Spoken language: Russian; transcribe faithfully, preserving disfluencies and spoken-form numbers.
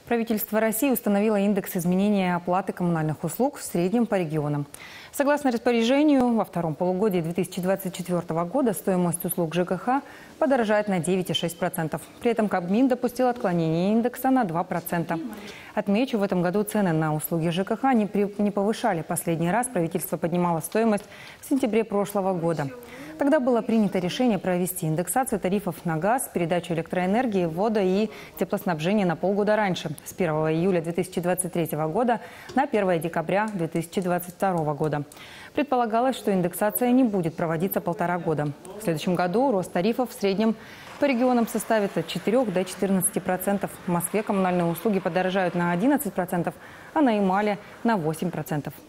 Правительство России установило индекс изменения оплаты коммунальных услуг в среднем по регионам. Согласно распоряжению, во втором полугодии две тысячи двадцать четвёртого года стоимость услуг ЖКХ подорожает на девять и шесть десятых процента. При этом Кабмин допустил отклонение индекса на два процента. Отмечу, в этом году цены на услуги ЖКХ не, при, не повышали. Последний раз правительство поднимало стоимость в сентябре прошлого года. Тогда было принято решение провести индексацию тарифов на газ, передачу электроэнергии, воду и теплоснабжение на полгода раньше, с первого июля две тысячи двадцать третьего года на первое декабря две тысячи двадцать второго года. Предполагалось, что индексация не будет проводиться полтора года. В следующем году рост тарифов в среднем по регионам составит от четырёх до четырнадцати процентов. В Москве коммунальные услуги подорожают на одиннадцать процентов, а на Ямале на восемь процентов.